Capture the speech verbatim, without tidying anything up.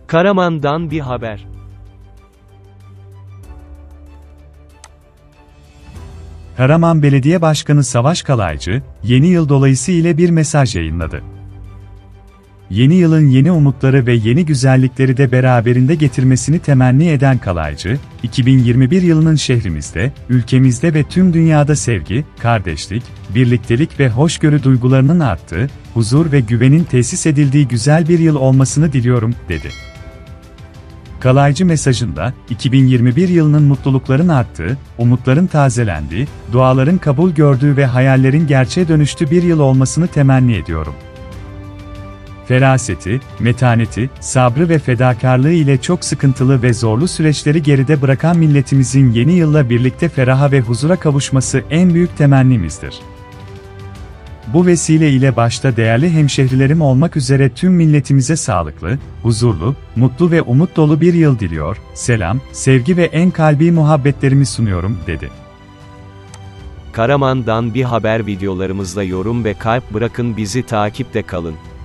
Karaman'dan bir haber. Karaman Belediye Başkanı Savaş Kalaycı, yeni yıl dolayısıyla bir mesaj yayınladı. Yeni yılın yeni umutları ve yeni güzellikleri de beraberinde getirmesini temenni eden Kalaycı, iki bin yirmi bir yılının şehrimizde, ülkemizde ve tüm dünyada sevgi, kardeşlik, birliktelik ve hoşgörü duygularının arttığı, huzur ve güvenin tesis edildiği güzel bir yıl olmasını diliyorum, dedi. Kalaycı mesajında, iki bin yirmi bir yılının mutlulukların arttığı, umutların tazelendiği, duaların kabul gördüğü ve hayallerin gerçeğe dönüştüğü bir yıl olmasını temenni ediyorum. Feraseti, metaneti, sabrı ve fedakarlığı ile çok sıkıntılı ve zorlu süreçleri geride bırakan milletimizin yeni yılla birlikte feraha ve huzura kavuşması en büyük temennimizdir. Bu vesile ile başta değerli hemşehrilerim olmak üzere tüm milletimize sağlıklı, huzurlu, mutlu ve umut dolu bir yıl diliyor, selam, sevgi ve en kalbi muhabbetlerimi sunuyorum, dedi. Karaman'dan bir haber videolarımızda yorum ve kalp bırakın, bizi takipte kalın.